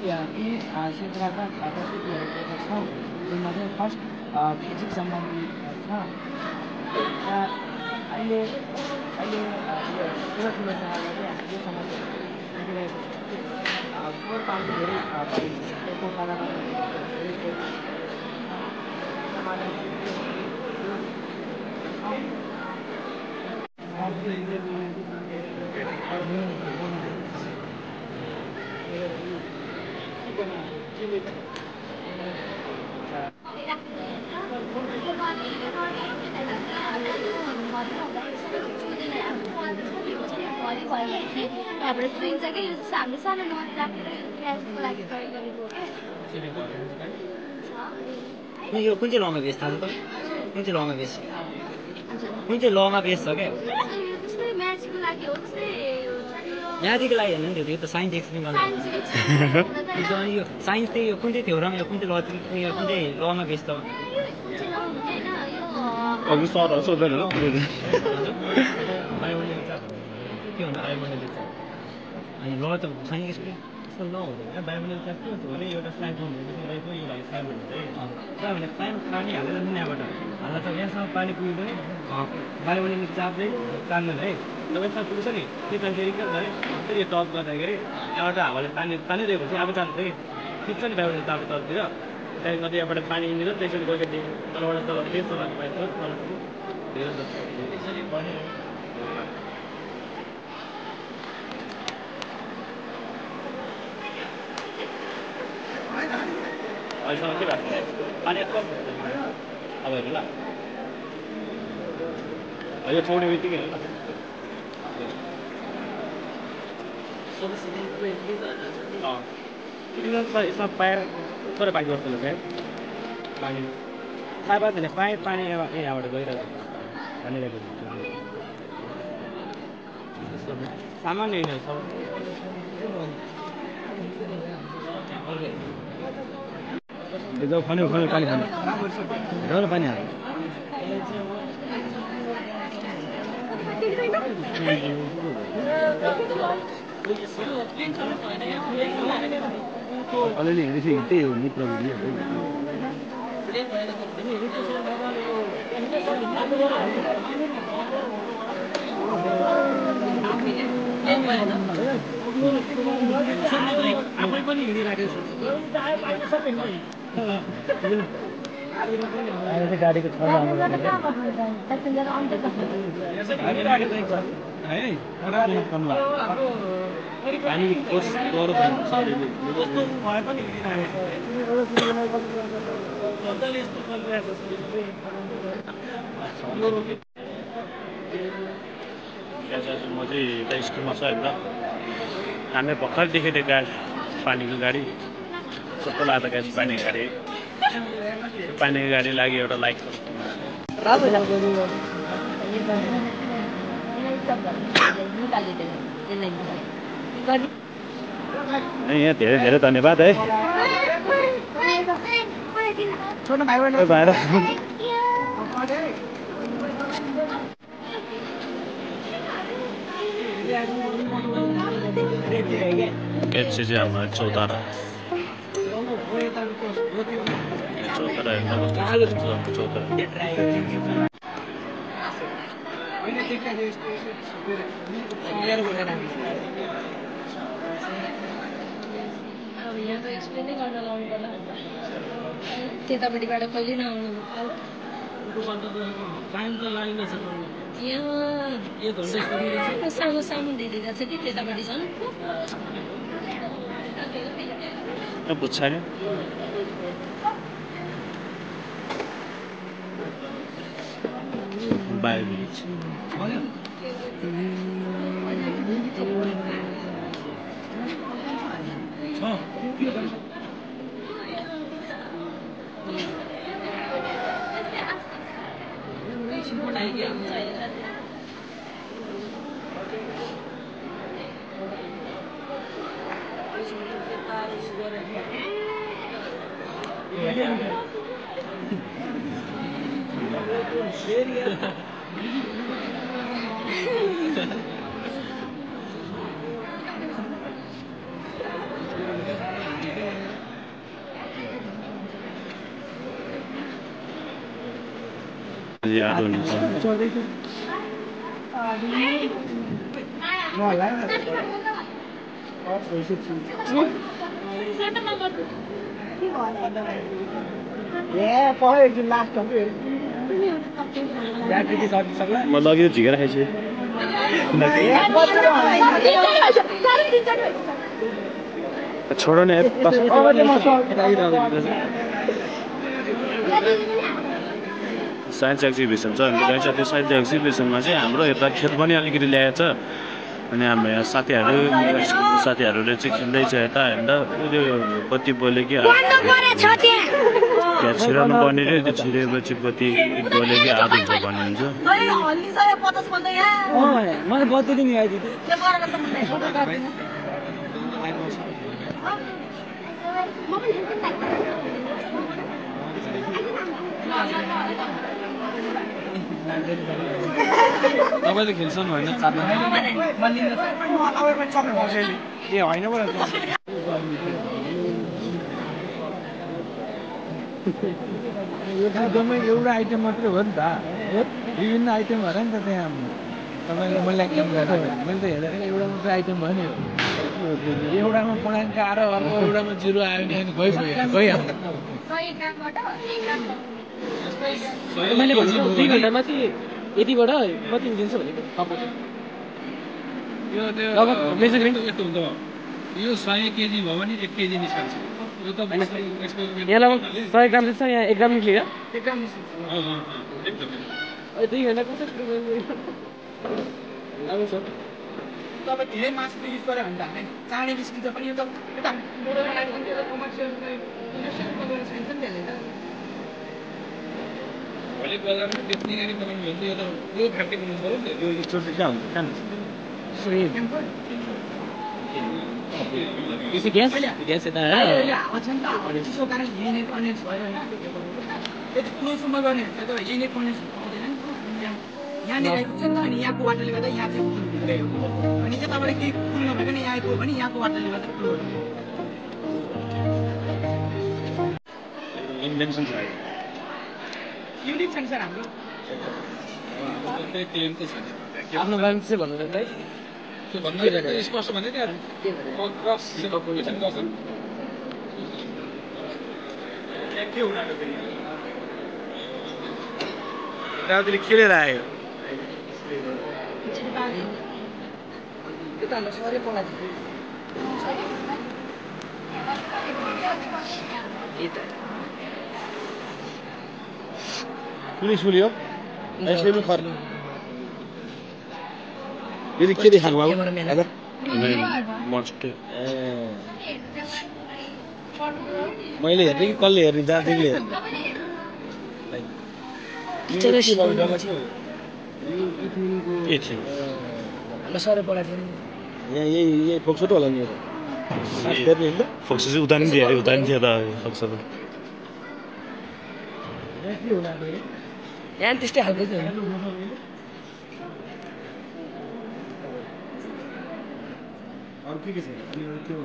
यी क्षेत्रका प्रस्तुतिहरू छौँ जसमध्ये फर्स्ट फिजिक्स सम्बन्धी छ यहाँ अहिले यो ठुलो सहरमा चाहिँ हामीले यो समस्या देखिरहेको छ कि फोहोर पानी धेरै भएको कारणले धेरै समाधान यो कुन चाहिँ लमा बेस थाहा छ त कुन चाहिँ लमा बेस कुन चाहिँ लमा बेस छ क्या म्याथको लागि हेर्नु नि त्यो त साइन्स एक्सप्लेन गर्नु यो साइन्स चाहिँ यो कुन चाहिँ थ्योरम यो कुन चाहिँ ल कुन चाहिँ लमा बेस त अघि सरहरू सोध्दैन हो के भन्नु अनि ल त साइन्स एक्सप्लेन ल हुँदैन बायोमोडल चार्ज के हो भने एउटा स्लाइड बनाउनु यो लागि स्लाइड भने पानी हालेर मुनाबाट हाल्दा त यहाँसम्म पानी पुग्यो भने बायोमोडल चार्ज चाहिँ तान्दैन है जब यसमा पुग्छ नि त्यो फेरि के हुन्छ भने फेरि यो टच गर्दाखेरि यहाँबाट हावाले पानी दिएपछि अब जान्छ कि खिच्छ नि बायोमोडल चार्ज तलतिर त्यहाँदेखि कति यहाँबाट पानी निस्किन्छ त्यसरी गएपछि तलबाट तल त्यस्तो गर्नु पाइन्छ अहिलेसम्म के भएको पानी कम अब हेर्नु ल यो छोड्ने बित्तिकै हेर्नु ल यसमा पाएर तर पानी गर्छ पाइप पानी थाहा पाएको छैन पाइप पानी यहाँबाट गइरहेको भनिरहेको सामान्य होइन सब जब खन्यो पानी खानु र पानी हाल्नु अलिअलि हेरेपछि त्यही हो नि प्रविधि आफै पनि हिँडिरहेको छु अहिले चाहिँ गाडीको छ पानी कोर्स गरौँ कस्तो भए पनि म चाहिँ यता स्कुलमा छ होइन हामीले भर्खर देखेको थियो गाडी पानीको गाडी कस्तो लाग्दा गाडी पानीको गाडी पानीको गाडी लागि एउटा लाइक यहाँ धेरै धेरै धन्यवाद है भाइर चाहिँ हाम्रो चौतारा त्यतापट्टिबाट कहिले नआउनु सानो सानो दिदीलाई चाहिँ कि त्यतापट्टि छन् बुझ्छ नि याद हुन्छ म लगियो झिकेर खाइछु छोडो नि साइन्स एक्जिबिसन छ त्यो साइन्स एक्जिबिसनमा चाहिँ हाम्रो यता खेल पनि अलिकति ल्याएछ अनि हाम्रो यहाँ साथीहरूले चाहिँ खेल्दैछ यता होइन त्यो बत्ती बल्यो कि त्यहाँ छिराउनु पर्ने रे त्यो छिरेपछि बत्ती बल्यो कि आदि हुन्छ भनिन्छ मलाई बत्ती दिने तपाईले खेल्छन् होइन ए होइन यो एकदमै एउटा आइटम मात्रै हो नि त विभिन्न आइटमहरू नि त त्यहाँ तपाईँले मूल्याङ्कन गर्दा मैले त हेरेर एउटा मात्रै आइटम भयो नि एउटामा पूर्णाङ्क आएर अर्को एउटामा 0 आयो भने गइहाल्छ मैले भनेको 2 घण्टामा चाहिँ यतिबाट कति दिन्छ भनेको यो 100 केजी भयो भने 1 केजी निस्कन्छ यो त यहाँ लगभग 100 ग्राम चाहिँ छ यहाँ 1 ग्राम निस्क्यो 1 ग्राम एकदमै 2 घण्टा कसरी तपाईँ धेरै मासु युज गर्यो भने त हामी चाँडै निस्किन्छ पनि यो त मोडल बनाएको पनि कमर्सियल भोलि बजारमा बेच्ने गरी बनाउनु भने यो त यो फ्याक्ट्री बनाउनु पर्यो नि यो एकचोटि कहाँ हुन्छ कहाँ ग्यास यता चिसो कारण यहीँनिर कन्डेन्स भयो यति क्लोजसम्म गर्ने भने त यहीँनिर कन्डेन्स पाउँदैन नि यहाँनिर आइपुग्छ नि त अनि यहाँको वाटरले गर्दा यहाँ चाहिँ गयो अनि यताबाट केही कुल नभइकन यहाँ आइपुग्यो भने यहाँको वाटरले गर्दा कुल इन्भेन्सन छ युनिक छ नि सर हाम्रो क्लेमको छ आफ्नो बारेमा चाहिँ भन्नु त त्यो भन्नु स्पष्ट भने त्यहाँ क्रस कम्पोजिसन गर्छ के उनीहरू रातिले खेलेर आयो त्यो त हाम्रो सरै पलाइ कुनै सुल्यो यसले पनि खर्नु यो चाहिँ के देखाएको बाबु मैले हेर्ने कि कसले हेर्ने दार्जिलिङले हेर्ने सरै पलाइ थियो यहाँ यही फोक्सो होला नि फोक्सो चाहिँ उता नि दियो अरे उता नि थियो त फोक्सो त यहाँ त्यस्तै खालको थियो अरू के छ त्यो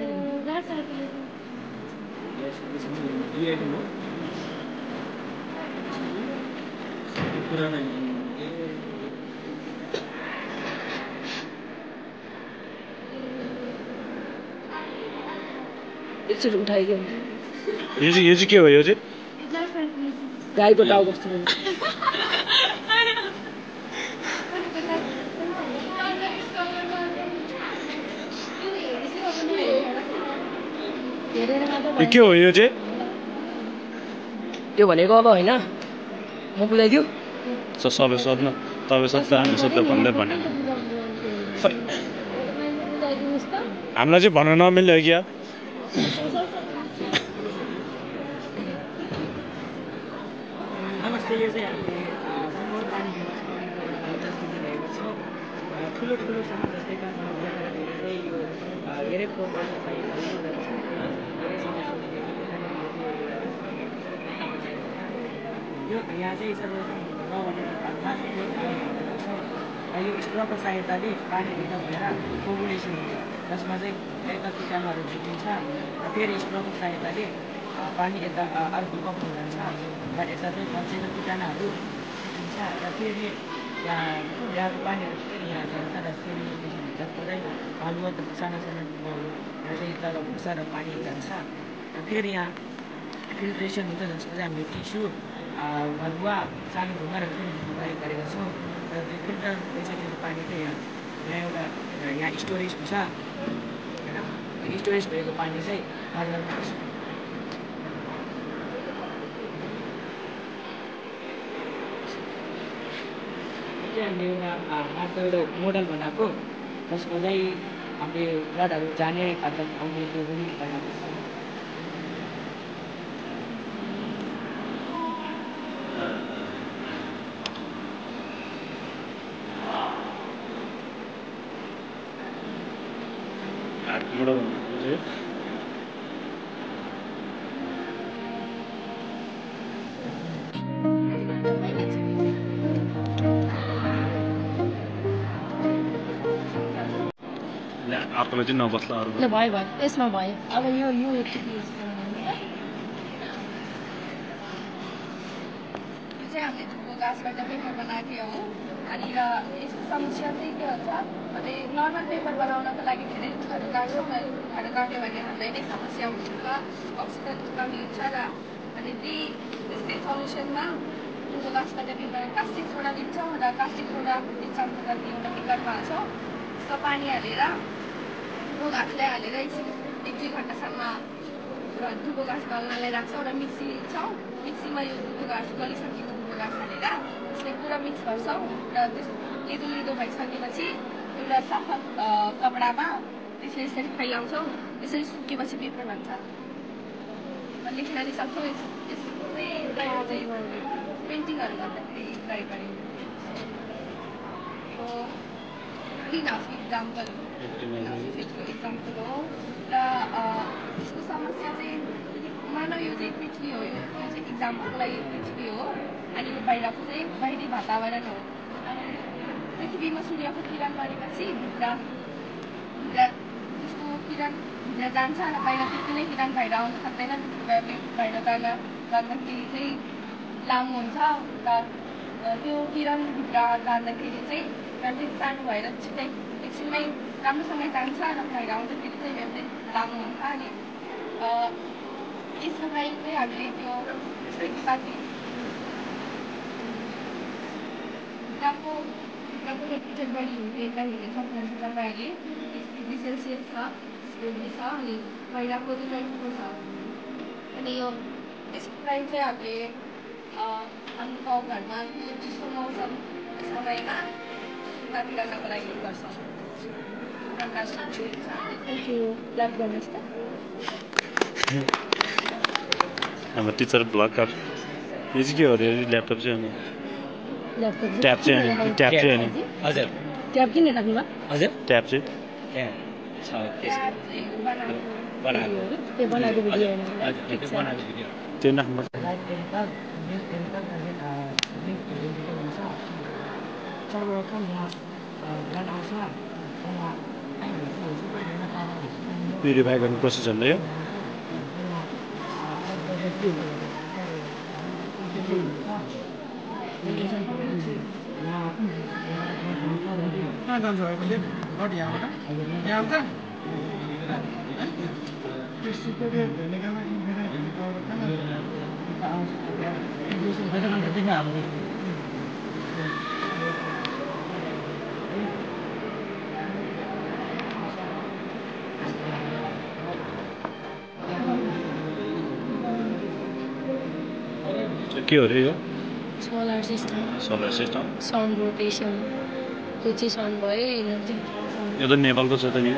पुरानो एकचोटि उठाइदियो यो चाहिँ के हो यो चाहिँ गाईको टाउ कस्तो के हो यो चाहिँ त्यो भनेको अब होइन म बुझाइदियो सबै सोध्न तपाईँ सोध्दा हामी सोध्दा भन्दै भनेन हामीलाई चाहिँ भन्न नमिल्यो क्या नमस्ते यो चाहिँ ठुलो ठुलो सामान जस्तै धेरै फोहोर गर्न पाइन्छ यो यहाँ चाहिँ यो स्ट्रको सहायताले पानी भित्र भएर कोगुलेसन हुन्छ जसमा चाहिँ यता किटाणुहरू झुकिन्छ र फेरि स्ट्रको सहायताले पानी यता अर्को कपमा जान्छ र यता चाहिँ बसेको किटाणुहरू र फेरि यहाँको पानीहरू फेरि यहाँ जान्छ र फेरि जस्तै हलुवा सानो सानो डिब्बाहरू चाहिँ तल भुसाएर पानी जान्छ र फेरि यहाँ फिल्ट्रेसन हुन्छ जसको चाहिँ हामीले टिस्यु हलुवा सानो ढुङ्गा र फेरि प्रयोग गरेका छौँ र त्यो फिल्टर भइसकेको पानी चाहिँ यहाँ एउटा यहाँ स्टोरेज हुन्छ होइन स्टोरेज भएको पानी चाहिँ घरमा आउँछ हामीले एउटा माटो एउटा मोडल बनाएको जसको चाहिँ हामीले गाडहरू जाने खालको आउने त्यो पनि बनाएको छ अर्कोले चाहिँ नबस्ला अरू ल भयो भयो यसमा भयो अब यो एकचोटि यो चाहिँ हामीले धुलो गाछबाट पेपर बनाएको हो अनि र यसको समस्या चाहिँ के हुन्छ अनि नर्मल पेपर बनाउनको लागि धेरै रुखहरू काट्यो भने हामीलाई नै समस्या हुन्छ अक्सिजनको कमी हुन्छ र अनि त्यस्तै सल्युसनमा धुलो गाछबाट पेपर कास्टिक सोडा लिन्छौँ र कास्टिक सोडा 1 चम्चा जति एउटा पेपरमा हाल्छौँ त्यसमा पानी हालेर धुलो घाँसलाई हालेर 1-2 घन्टासम्म धुलो घाँस गल्नलाई राख्छौँ र मिक्सी लिन्छौँ मिक्सीमा यो धुलो घाँस गलिसकेको धुलो घाँस हालेर त्यसलाई पुरा मिक्स गर्छौँ र त्यस लिदो भइसकेपछि एउटा सफा कपडामा त्यसलाई यसरी फैलाउँछौँ यसरी सुकेपछि पेपर भन्छ लेखेर नि सक्छौँ यसको चाहिँ पेन्टिङहरू गर्दाखेरि प्रयोग गरिन्छ ग्रिन हाउसको इक्जाम्पल हो र यसको समस्या चाहिँ मानव यो चाहिँ पृथ्वी हो यो चाहिँ इक्जाम्पलको लागि पृथ्वी हो अनि यो बाहिरको चाहिँ बाहिरी वातावरण हो अनि पृथ्वीमा सूर्यको किरण परेपछि भित्र त्यसको किरण भित्र जान्छ र बाहिर त्यति नै किरण बाहिर आउन सक्दैन बाहिर जाँदाखेरि चाहिँ लामो हुन्छ र त्यो किरण भित्र जाँदाखेरि चाहिँ वेभलेन्थ सानो भएर छिट्टै एकछिनमै राम्रोसँग जान्छ र बाहिर आउँदाखेरि चाहिँ वेभलेन्थ लामो हुन्छ अनि यसको लागि चाहिँ हामीले त्यो खेतीपाती भित्रको टेम्परेचर बढी हुने एकदम हुने सक्नुहुन्छ तपाईँहरूले 30 डिग्री सेल्सियस छ अनि बाहिरको चाहिँ 24 छ अनि यो यसको लागि चाहिँ हामीले हाम्रो गाउँघरमा चिसो मौसम समयमा खेतीपाती गर्नको लागि गर्छौँ ल्याब गर्नुहोस् त हाम्रो टिचर ब्लग यो चाहिँ के हो अरे ल्यापटप चाहिँ अनि ट्याब चाहिँ अनि हजुर ट्याब किन राख्नुभयो हजुर ट्याब चाहिँ त्यहाँ छ बनाएको भिडियो त्यो नाम सर्वप्रथम यहाँ ब्लड आउँछ प्युरिफाई गर्ने प्रोसेस हो यो कहाँ जान्छ ब्लड यहाँबाट यहाँ आउँछ के हो रे यो सोलर सिस्टम साउन्ड रोटेसन त्यो चाहिँ साउन्ड भयो एनर्जी यो त नेपालको छ त नि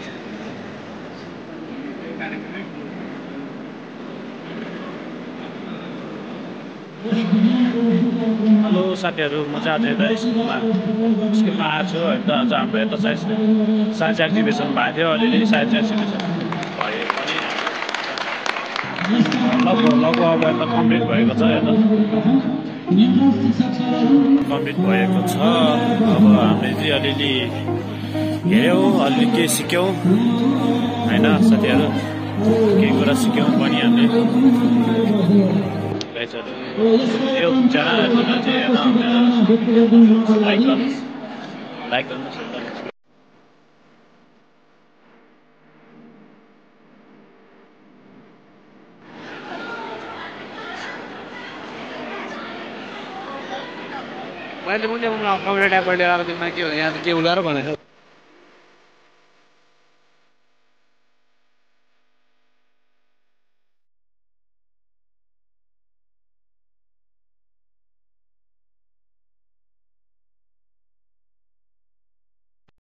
हेलो साथीहरू म चाहिँ आज यता स्कुलमा आएको छु होइन त आज हाम्रो यता साइन्स एक्जिबिसन भएको थियो अलिअलि साइन्स एक्जिबिसन भयो पनि लगभग अब यता कम्प्लिट भएको छ यता कम्प्लिट भएको छ अब हामीले चाहिँ अलिअलि हेऱ्यौँ अलिअलि केही सिक्यौँ होइन साथीहरू केही कुरा सिक्यौँ पनि हामीले गाइजहरू यो च्यानलमा चाहिँ लाइक गर्नुहोस् मैले पनि कम्प्युटर ट्याबबाट लिएर आएको तिमीलाई के हो यहाँ त के उलाएर भनेको